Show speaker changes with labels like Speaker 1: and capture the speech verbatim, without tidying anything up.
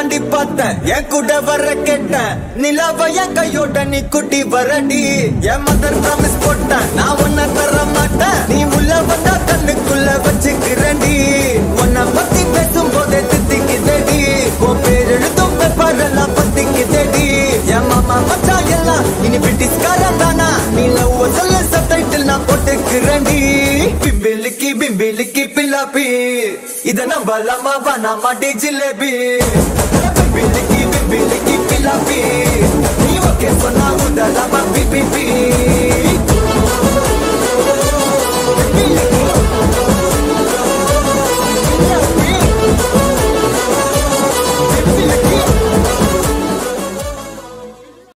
Speaker 1: தாண்டி பார்த்தேன் என் கூட வர கேட்டேன் நிலாவ என் கையோட நீ குட்டி வரடி என் மதர் ப்ராமிஸ் போட்டேன் நான் உன்ன தர மாட்டேன் நீ உள்ள வந்தா கண்ணுக்குள்ள வச்சுக்கிறேன்டி உன்னை பத்தி பேசும் போதே தித்திக்குதடி உன் பேர் எழுதும் பேப்பர் எல்லாம் பத்திக்குதடி என் மாமா மச்சா எல்லாம் இனி பிரிட்டிஷ்காரன் தானா நீ லவ் சொல்ல சப்டைட்டில் நான் போட்டுக்கிறேன்டி பிம்பிலிக்கி பிம்பிலிக்கி பில்லாப்பி இத நம்பலாமா வேணாமா டி ஜிலேபி பிம்பிலிக்கி பிம்பிலிக்கி பில்லாப்பி நீ ஓகே சொன்னா உடலாமா பி பி பி